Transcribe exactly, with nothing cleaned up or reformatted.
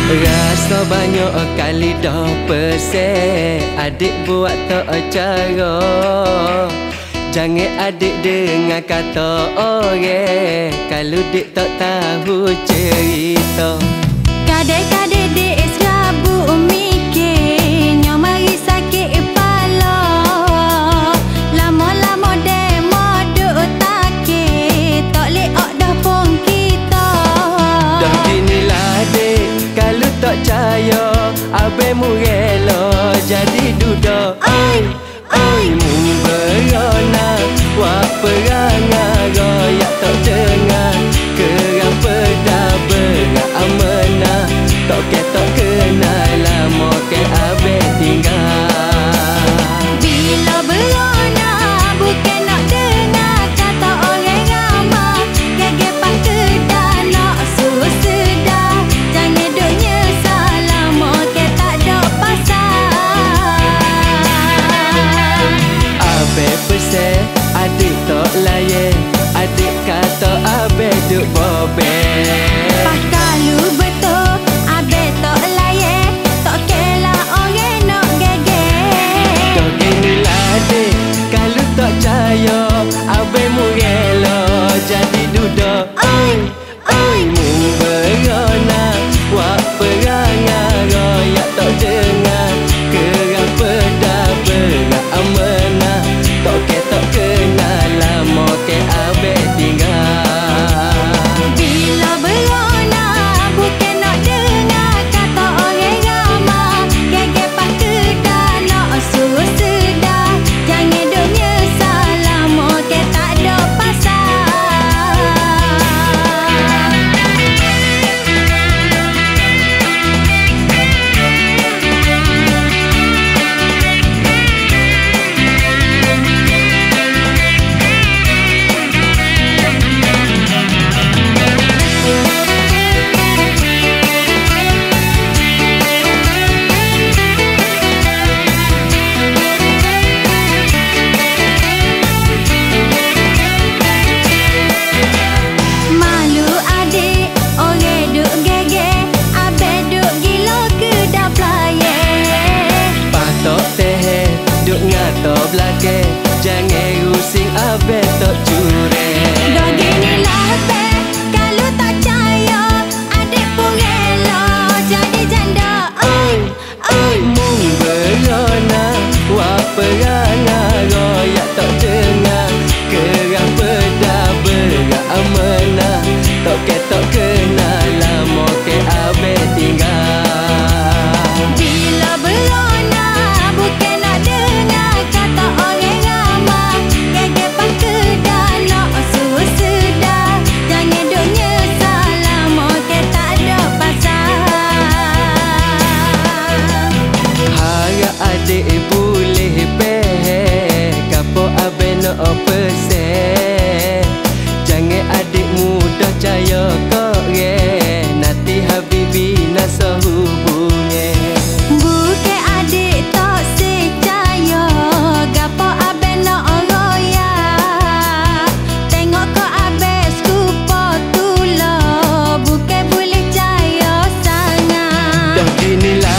Rasa banyak kali dah pesek, adik buat tak cara. Jangan adik dengar kata orang, kalau dik tak tahu cerita. Kadang-kadang dek serabut mikir, nyo mari sakit kepala. Lama-lama dek moduk takit, tak leok dah pun kita. Dah ginilah dek, kalau tak percaya abemu rela jadi duda. Oi, oi, Mun berona, wak perangai royak tak dengar. Kerang pedah berat amanah, tak ketok kenal lama ke abek tinggal. bila berona bukan nak dengar kata orang ramah. Gegepan kedah nak suruh sedar, jangan duk nyesal lama ke tak dok pasal. Abek pesek, adik tak layan. Adik kata abek duk bobek. Pas kalau betul abek tak layan, tak kela orang nak geger. Dah ginilah dek, kalau tak percaya abemu rela jadi duda. Oi, oi, Mun berona, wak perangai royak tak dengar. Kerang pedah berat amanah, tak ketok kenal lama ke abek tinggal. bila berona bukan nak dengar kata orang ramah. Gegepan kedah nak suruh sedar, jangan duk nyesal lama ke tak dok pasal. Malu adik, orang duk geger, abek duk gila kedah pelayan. Patok teh, duk ngato belakang. Jangan rusing abek tak curang. Dah ginilah bek, kalau tak percaya adik pun rela jadi janda. Oi, oi, Mun berona, wak perangai royak tak dengar. Kerang pedah berat amanah, tak ketok kenal lama ke abek tinggal. bila berona bukan nak dengar kata orang ramah. Gegepan kedah nak suruh sedar, jangan duk nyesal lama ke tak dok pasal. Harap adik boleh peh, kapo abek nak pesek. Jangan adik mudah percaya kok re, nanti habibi nak sehubungan. Bukan adik tak secaya, gapo abang nak royak. Tengok kau abang skupa tula, bukan boleh percaya sangat. Dah ginilah